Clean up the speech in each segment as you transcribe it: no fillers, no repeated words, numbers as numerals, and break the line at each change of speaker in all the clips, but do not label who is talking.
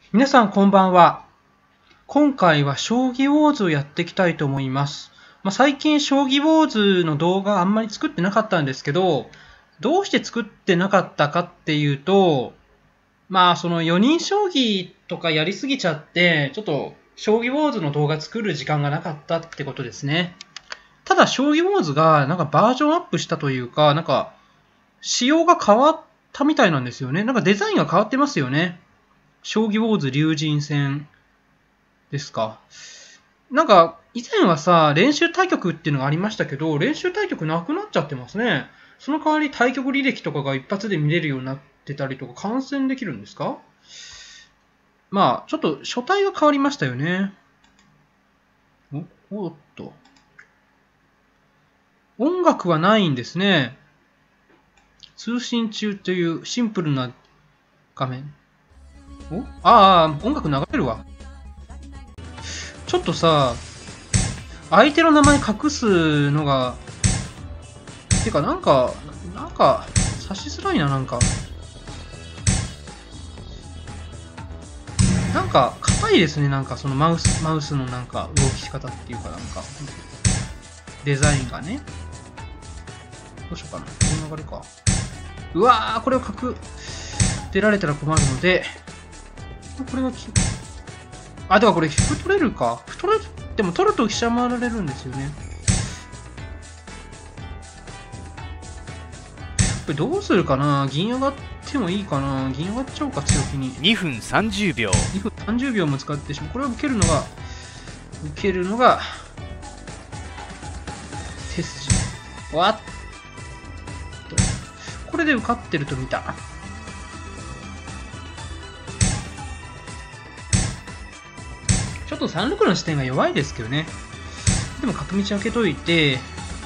皆さんこんばんは。今回は将棋ウォーズをやっていきたいと思います。最近将棋ウォーズの動画あんまり作ってなかったんですけど、どうして作ってなかったかっていうと、その4人将棋とかやりすぎちゃって、ちょっと将棋ウォーズの動画作る時間がなかったってことですね。ただ将棋ウォーズがバージョンアップしたというか、仕様が変わったみたいなんですよね。デザインが変わってますよね。将棋ウォーズ竜神戦ですか。以前はさ、練習対局っていうのがありましたけど、練習対局なくなっちゃってますね。その代わり対局履歴とかが一発で見れるようになってたりとか、観戦できるんですか？ちょっと書体が変わりましたよね。おっと。音楽はないんですね。通信中というシンプルな画面。音楽流れるわ。ちょっとさ、相手の名前隠すのが、てか指しづらいな、硬いですね、そのマウスの動き方っていうかデザインがね。どうしようかな。この流れか。うわー、これを出られたら困るので、これがではこれ、歩取れるか。でも取ると飛車回られるんですよね。これどうするかな。銀上がってもいいかな。銀上がっちゃおうか、強気に。
2分30秒。
2分30秒も使ってしまう。これを受けるのが、手筋。わっと。これで受かってると見た。ちょっと3六の視点が弱いですけどね。でも角道開けといて、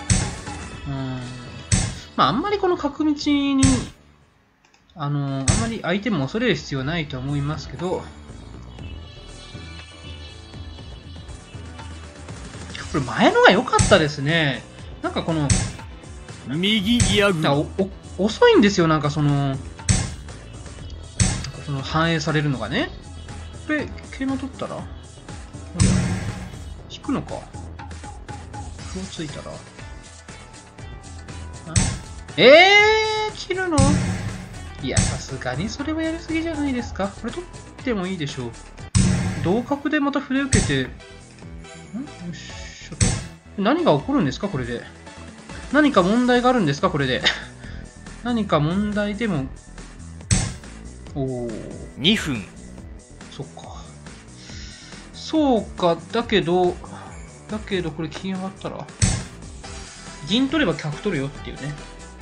あんまりこの角道に、あんまり相手も恐れる必要はないと思いますけど、これ前のが良かったですね。この、
右矢倉。
遅いんですよ、その反映されるのがね。これ、桂馬取ったら引くのか。歩をついたら。切るの？いや、さすがにそれはやりすぎじゃないですか。これ取ってもいいでしょう。同角でまた筆受けて、よいしょと。何が起こるんですか、これで。何か問題があるんですか、これで。何か問題でも。
2分。
そうか。だけど、これ金上がったら、銀取れば角取るよっていうね。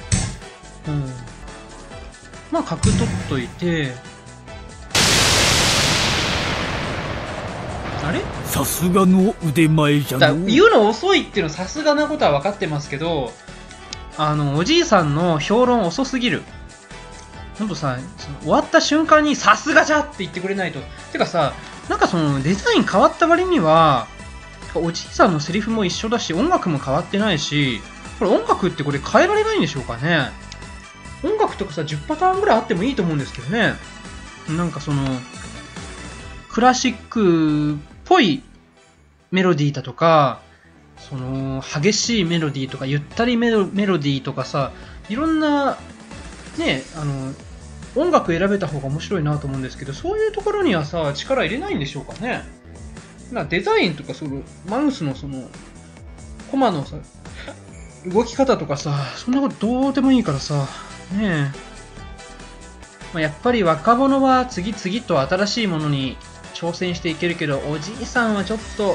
角取っといて、あれ？
さすがの腕前じゃの。
言うの遅いっていうのはさすがなことは分かってますけど、おじいさんの評論遅すぎる。ほんとさ、終わった瞬間にさすがじゃって言ってくれないと。てかさ、そのデザイン変わった割には、おじいさんのセリフも一緒だし、音楽も変わってないし、これ音楽ってこれ変えられないんでしょうかね。音楽とかさ、10パターンぐらいあってもいいと思うんですけどね。その、クラシックっぽいメロディーだとか、その、激しいメロディーとか、ゆったりメロディーとかさ、いろんな、ね、音楽選べた方が面白いなと思うんですけど、そういうところにはさ、力入れないんでしょうかね。デザインとか、その、マウスのその、コマのさ、動き方とかさ、そんなことどうでもいいからさ、ねえ。やっぱり若者は次々と新しいものに挑戦していけるけど、おじいさんはちょっと、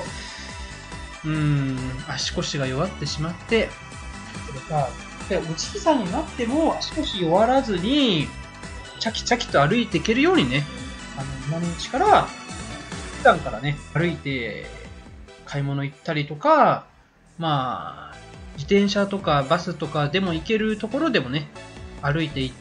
足腰が弱ってしまって、おじいさんになっても足腰弱らずに、チャキチャキと歩いていけるようにね、今のうちから、普段からね、歩いて買い物行ったりとか、自転車とかバスとかでも行けるところでもね、歩いていって、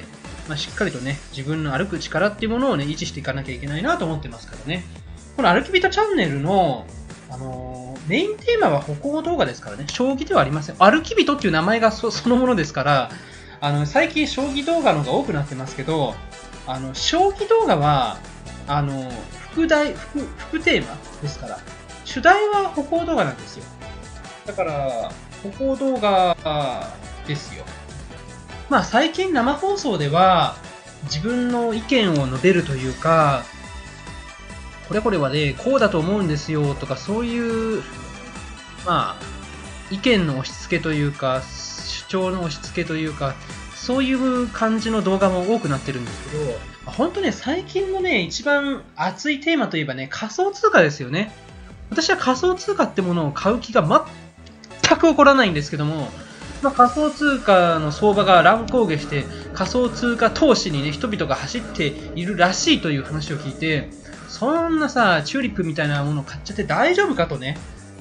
しっかりとね、自分の歩く力っていうものをね、維持していかなきゃいけないなと思ってますからね。この歩き人チャンネルの、メインテーマは歩行動画ですからね。将棋ではありません。歩き人っていう名前がそのものですから、最近将棋動画の方が多くなってますけど、将棋動画は、 副テーマですから、主題は歩行動画なんですよ。だから、歩行動画ですよ。まあ最近生放送では自分の意見を述べるというか、これはね、こうだと思うんですよとか、そういう、まあ、意見の押し付けというか、主張の押し付けというか、そういう感じの動画も多くなってるんですけど、本当ね、最近のね、一番熱いテーマといえばね、仮想通貨ですよね。私は仮想通貨ってものを買う気が全く起こらないんですけども、仮想通貨の相場が乱高下して、仮想通貨投資にね、人々が走っているらしいという話を聞いて、そんなさ、チューリップみたいなものを買っちゃって大丈夫かとね。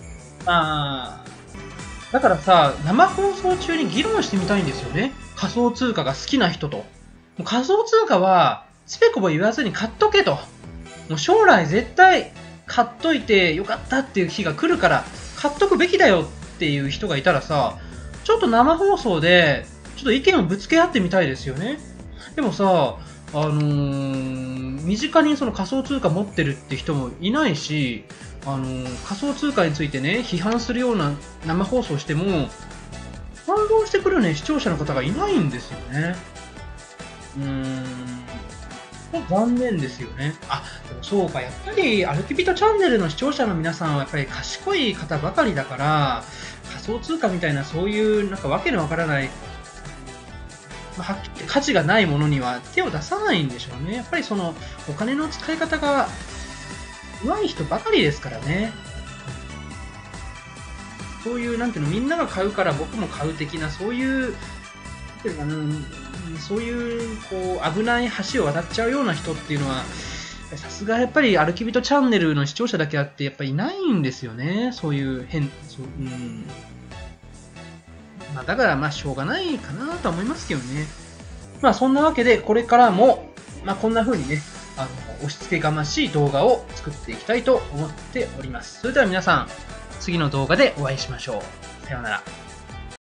だからさ、生放送中に議論してみたいんですよね。仮想通貨が好きな人と。もう仮想通貨は、つべこべ言わずに買っとけと。もう将来絶対買っといてよかったっていう日が来るから、買っとくべきだよっていう人がいたらさ、ちょっと生放送で、ちょっと意見をぶつけ合ってみたいですよね。でもさ、身近にその仮想通貨持ってるって人もいないし、仮想通貨についてね、批判するような生放送しても、反論してくるね、視聴者の方がいないんですよね。残念ですよね。でもそうか、やっぱり、アルキビトチャンネルの視聴者の皆さんはやっぱり賢い方ばかりだから、仮想通貨みたいなそういうなんかわけのわからない、はっきり価値がないものには手を出さないんでしょうね。やっぱりそのお金の使い方が上手い人ばかりですからね。そういうなんていうの、みんなが買うから僕も買う的な、そういうそういうこう危ない橋を渡っちゃうような人っていうのは、さすがやっぱりアルキビトチャンネルの視聴者だけあってやっぱりいないんですよね。そういうだからしょうがないかなとは思いますけどね。そんなわけでこれからもこんな風にね、押し付けがましい動画を作っていきたいと思っております。それでは皆さん、次の動画でお会いしましょう。さようなら。